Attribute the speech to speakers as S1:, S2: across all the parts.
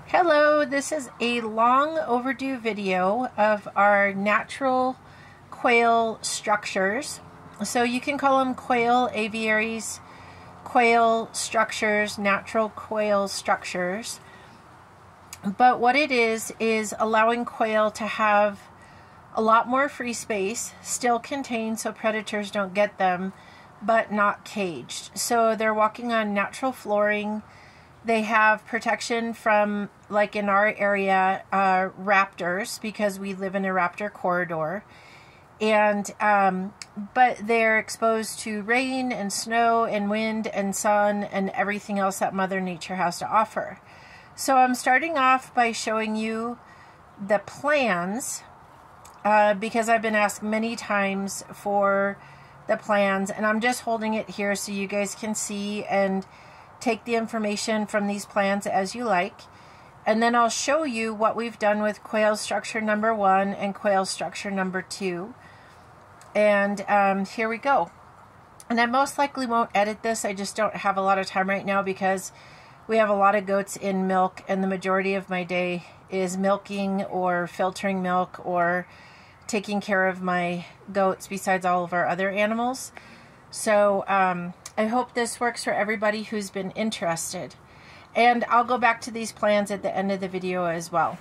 S1: Hello, this is a long overdue video of our natural quail structures. So you can call them quail aviaries, quail structures, natural quail structures. But what it is allowing quail to have a lot more free space, still contained so predators don't get them, but not caged. So they're walking on natural flooring. They have protection from, like in our area, raptors, because we live in a raptor corridor. And but they're exposed to rain and snow and wind and sun and everything else that Mother Nature has to offer. So I'm starting off by showing you the plans, because I've been asked many times for the plans, and I'm just holding it here so you guys can see and take the information from these plans as you like. And then I'll show you what we've done with quail structure number 1 and quail structure number 2. And here we go. And I most likely won't edit this. I just don't have a lot of time right now because we have a lot of goats in milk, and the majority of my day is milking or filtering milk or taking care of my goats besides all of our other animals. So I hope this works for everybody who's been interested. And I'll go back to these plans at the end of the video as well.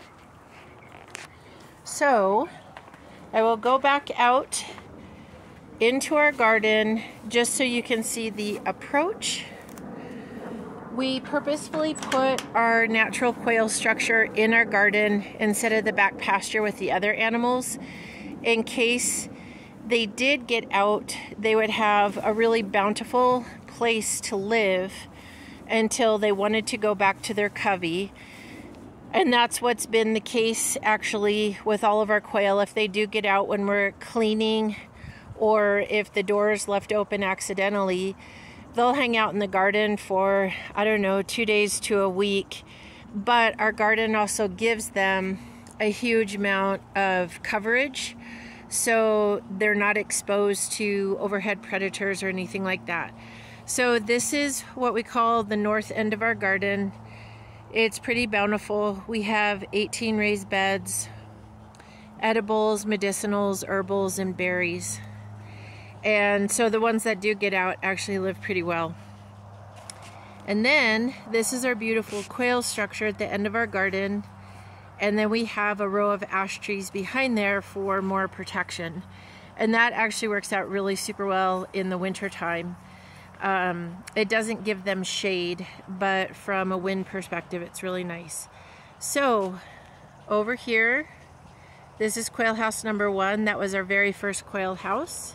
S1: So I will go back out into our garden just so you can see the approach. We purposefully put our natural quail structure in our garden instead of the back pasture with the other animals, in case they did get out, they would have a really bountiful place to live until they wanted to go back to their covey. And that's what's been the case actually with all of our quail. If they do get out when we're cleaning, or if the door is left open accidentally, they'll hang out in the garden for, I don't know, 2 days to a week. But our garden also gives them a huge amount of coverage, so they're not exposed to overhead predators or anything like that. So this is what we call the north end of our garden. It's pretty bountiful. We have 18 raised beds, edibles, medicinals, herbals, and berries. And so the ones that do get out actually live pretty well. And then this is our beautiful quail structure at the end of our garden. And then we have a row of ash trees behind there for more protection. And that actually works out really super well in the winter time. It doesn't give them shade, but from a wind perspective, it's really nice. So over here, this is quail house number 1. That was our very first quail house.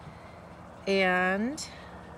S1: And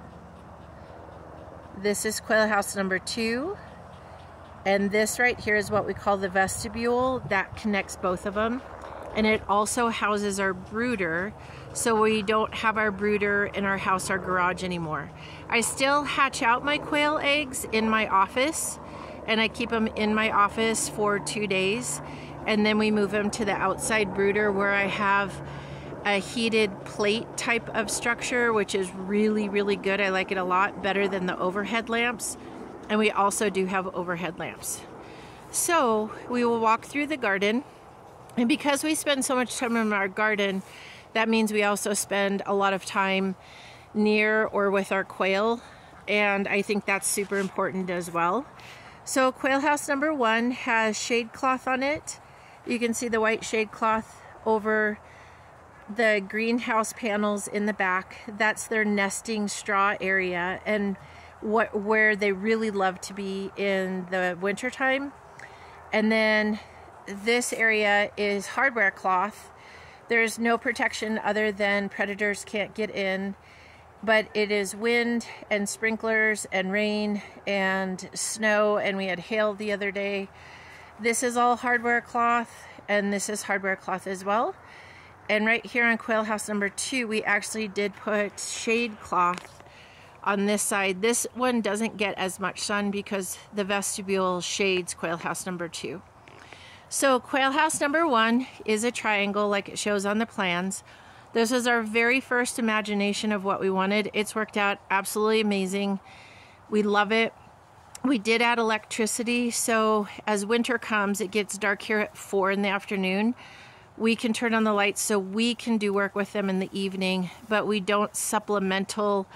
S1: this is quail house number 2. And this right here is what we call the vestibule that connects both of them. And it also houses our brooder, so we don't have our brooder in our house or garage anymore. I still hatch out my quail eggs in my office, and I keep them in my office for 2 days. And then we move them to the outside brooder where I have a heated plate type of structure, which is really, really good. I like it a lot better than the overhead lamps. And we also do have overhead lamps. So we will walk through the garden. And because we spend so much time in our garden, that means we also spend a lot of time near or with our quail. And I think that's super important as well. So quail house number 1 has shade cloth on it. You can see the white shade cloth over the greenhouse panels in the back. That's their nesting straw area, and where they really love to be in the winter time. And then this area is hardware cloth. There's no protection other than predators can't get in, but it is wind and sprinklers and rain and snow, and we had hail the other day. This is all hardware cloth, and this is hardware cloth as well. And right here on quail house number 2, we actually did put shade cloth on this side. This one doesn't get as much sun because the vestibule shades quail house number 2. So quail house number 1 is a triangle like it shows on the plans. This was our very first imagination of what we wanted. It's worked out absolutely amazing. We love it. We did add electricity, so as winter comes, it gets dark here at 4 in the afternoon. We can turn on the lights so we can do work with them in the evening, but we don't supplementally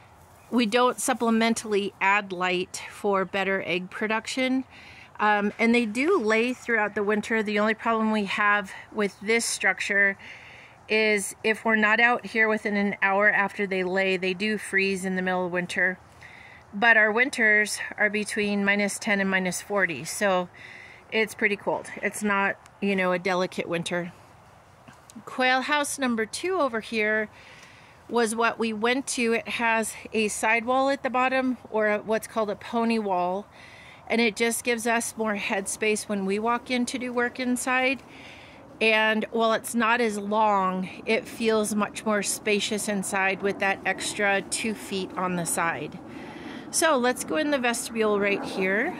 S1: add light for better egg production. And they do lay throughout the winter. The only problem we have with this structure is if we're not out here within an hour after they lay, they do freeze in the middle of winter. But our winters are between -10 and -40, so it's pretty cold. It's not, you know, a delicate winter. Quail house number 2 over here was what we went to. It has a sidewall at the bottom, or what's called a pony wall, and it just gives us more headspace when we walk in to do work inside. And while it's not as long, it feels much more spacious inside with that extra 2 feet on the side. So let's go in the vestibule right here.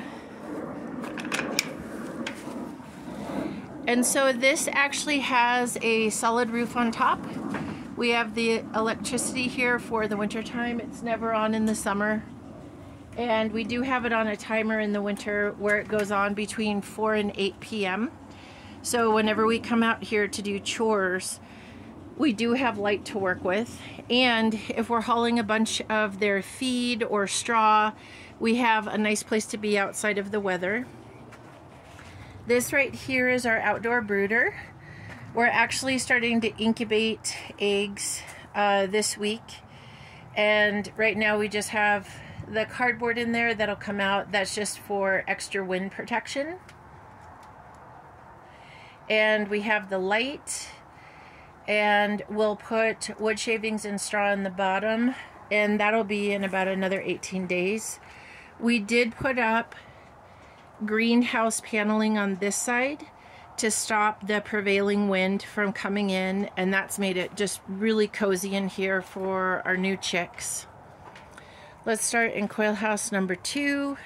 S1: And so this actually has a solid roof on top. We have the electricity here for the winter time. It's never on in the summer. And we do have it on a timer in the winter where it goes on between 4 and 8 p.m. So whenever we come out here to do chores, we do have light to work with. And if we're hauling a bunch of their feed or straw, we have a nice place to be outside of the weather. This right here is our outdoor brooder. We're actually starting to incubate eggs this week. And right now we just have the cardboard in there that'll come out. That's just for extra wind protection. And we have the light. And we'll put wood shavings and straw in the bottom. And that'll be in about another 18 days. We did put up greenhouse paneling on this side to stop the prevailing wind from coming in, and that's made it just really cozy in here for our new chicks. Let's start in quail house number 2.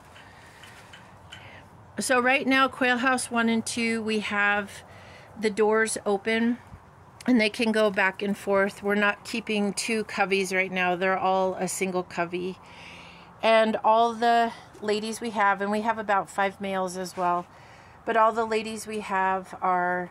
S1: So right now, quail house 1 and 2, we have the doors open and they can go back and forth. We're not keeping 2 coveys right now. They're all a single covey. And all the ladies we have, and we have about 5 males as well, but all the ladies we have are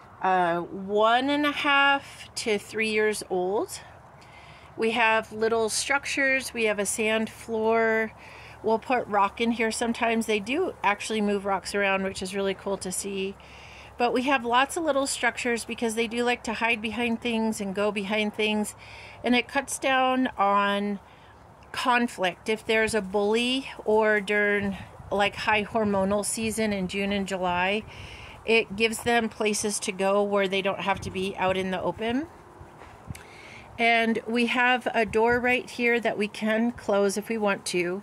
S1: 1.5 to 3 years old. We have little structures. We have a sand floor. We'll put rock in here sometimes. They do actually move rocks around, which is really cool to see. But we have lots of little structures because they do like to hide behind things and go behind things, and it cuts down on conflict. If there's a bully, or during like high hormonal season in June and July, it gives them places to go where they don't have to be out in the open. And we have a door right here that we can close if we want to,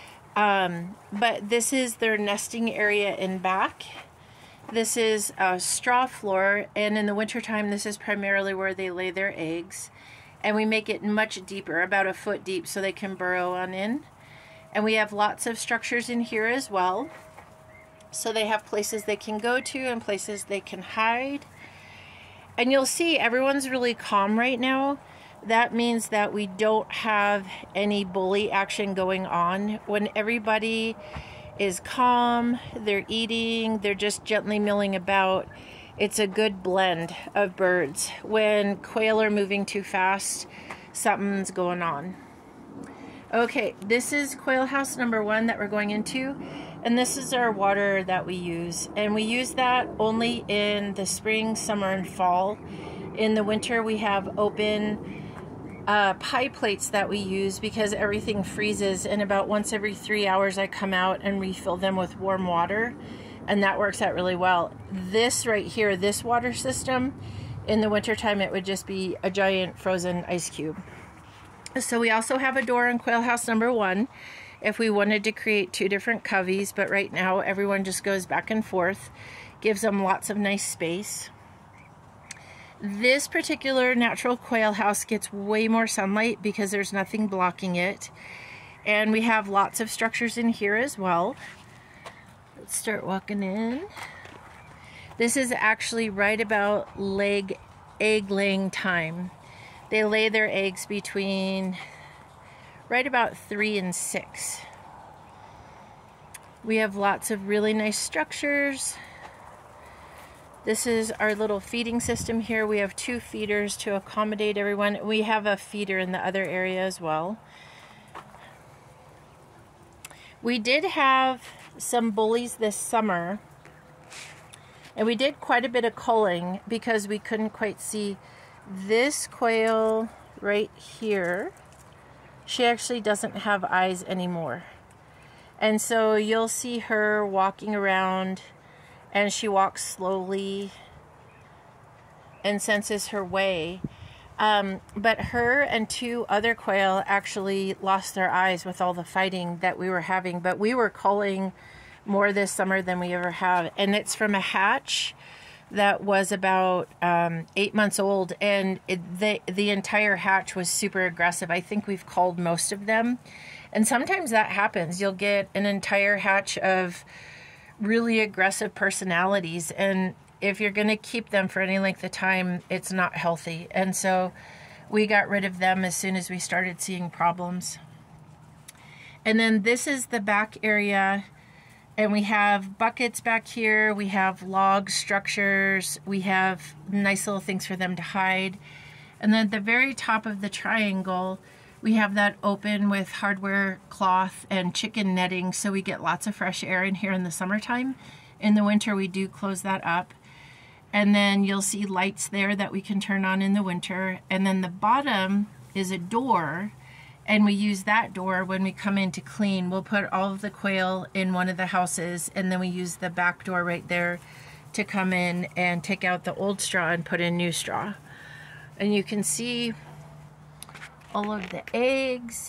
S1: but this is their nesting area in back. This is a straw floor, and in the wintertime this is primarily where they lay their eggs. And we make it much deeper, about 1 foot deep, so they can burrow on in. And we have lots of structures in here as well. So they have places they can go to and places they can hide. And you'll see everyone's really calm right now. That means that we don't have any bully action going on. When everybody is calm, they're eating, they're just gently milling about, it's a good blend of birds. When quail are moving too fast, something's going on. Okay, this is quail house number 1 that we're going into, and this is our water that we use. And we use that only in the spring, summer, and fall. In the winter, we have open pie plates that we use because everything freezes, and about once every 3 hours I come out and refill them with warm water. And that works out really well. This right here, this water system, in the wintertime, it would just be a giant frozen ice cube. So we also have a door in quail house number 1 if we wanted to create 2 different coveys, but right now everyone just goes back and forth, gives them lots of nice space. This particular natural quail house gets way more sunlight because there's nothing blocking it. And we have lots of structures in here as well. Let's start walking in. This is actually right about egg laying time. They lay their eggs between right about 3 and 6. We have lots of really nice structures. This is our little feeding system here. We have 2 feeders to accommodate everyone. We have a feeder in the other area as well. We did have some bullies this summer, and we did quite a bit of culling because we couldn't quite see this quail right here. She actually doesn't have eyes anymore. And so you'll see her walking around, and she walks slowly and senses her way. But her and 2 other quail actually lost their eyes with all the fighting that we were having. But we were culling more this summer than we ever have. And it's from a hatch that was about 8 months old. And the entire hatch was super aggressive. I think we've culled most of them. And sometimes that happens. You'll get an entire hatch of really aggressive personalities, and if you're going to keep them for any length of time, it's not healthy. And so we got rid of them as soon as we started seeing problems. And then this is the back area, and we have buckets back here, we have log structures, we have nice little things for them to hide. And then at the very top of the triangle, we have that open with hardware cloth and chicken netting, so we get lots of fresh air in here in the summertime. In the winter, we do close that up. And then you'll see lights there that we can turn on in the winter. And then the bottom is a door, and we use that door when we come in to clean. We'll put all of the quail in one of the houses, and then we use the back door right there to come in and take out the old straw and put in new straw. And you can see all of the eggs,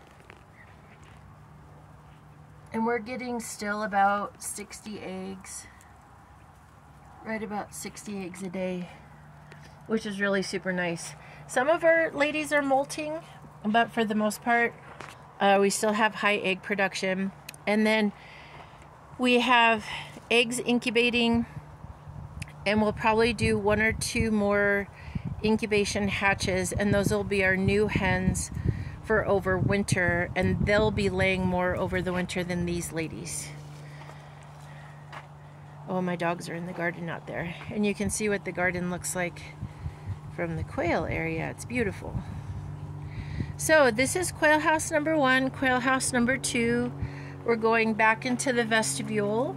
S1: and we're getting still about 60 eggs, right about 60 eggs a day, which is really super nice. Some of our ladies are molting, but for the most part we still have high egg production. And then we have eggs incubating, and we'll probably do 1 or 2 more incubation hatches, and those will be our new hens for over winter, and they'll be laying more over the winter than these ladies. Oh, my dogs are in the garden out there, and you can see what the garden looks like from the quail area. It's beautiful. So this is quail house number 1, quail house number 2. We're going back into the vestibule,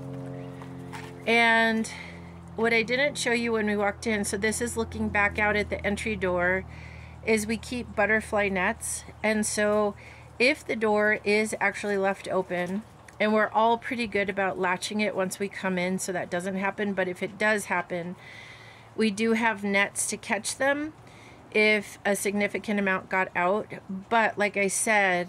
S1: and what I didn't show you when we walked in, so this is looking back out at the entry door, is we keep butterfly nets. And so if the door is actually left open, and we're all pretty good about latching it once we come in so that doesn't happen, but if it does happen, we do have nets to catch them if a significant amount got out. But like I said,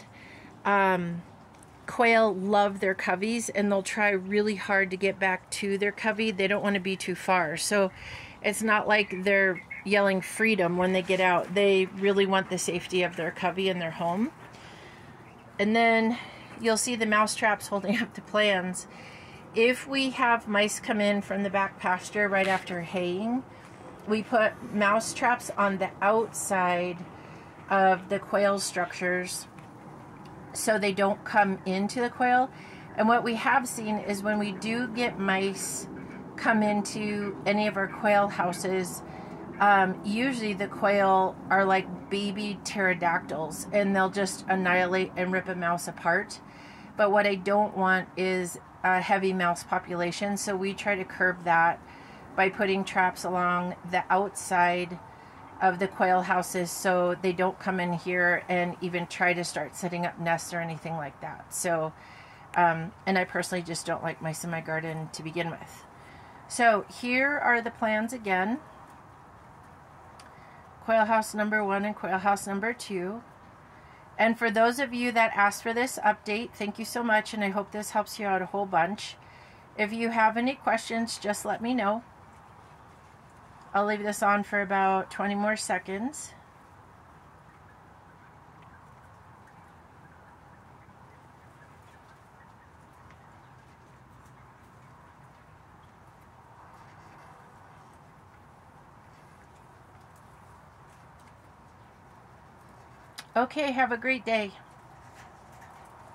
S1: quail love their coveys, and they'll try really hard to get back to their covey. They don't want to be too far. So it's not like they're yelling freedom when they get out. They really want the safety of their covey and their home. And then you'll see the mouse traps holding up the plans. If we have mice come in from the back pasture right after haying, we put mouse traps on the outside of the quail structures so they don't come into the quail. And what we have seen is when we do get mice come into any of our quail houses, usually the quail are like baby pterodactyls, and they'll just annihilate and rip a mouse apart. But what I don't want is a heavy mouse population, so we try to curb that by putting traps along the outside of the quail houses so they don't come in here and even try to start setting up nests or anything like that. So, and I personally just don't like mice in my garden to begin with. So here are the plans again. Quail house number 1 and quail house number 2. And for those of you that asked for this update, thank you so much, and I hope this helps you out a whole bunch. If you have any questions, just let me know. I'll leave this on for about 20 more seconds. Okay, have a great day.